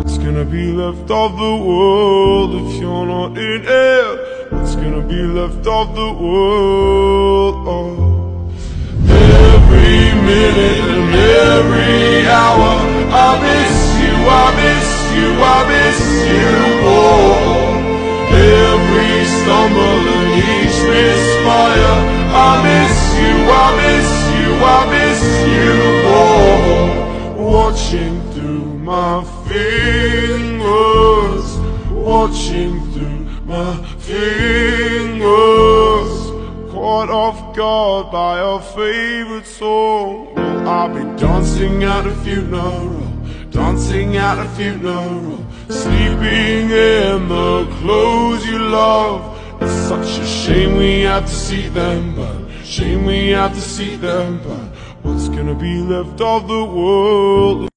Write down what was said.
What's gonna be left of the world if you're not in it? What's gonna be left of the world? Oh. Every minute and every hour, I miss you, I miss you, I miss you more. Every stumble and each misfire, I miss you, I miss you, I miss you more. Watching through my fingers, watching through my fingers, caught off guard by our favorite song. Well, I'll be dancing at a funeral, dancing at a funeral, sleeping in the clothes you love. It's such a shame we have to see them, but shame we have to see them, but what's gonna be left of the world?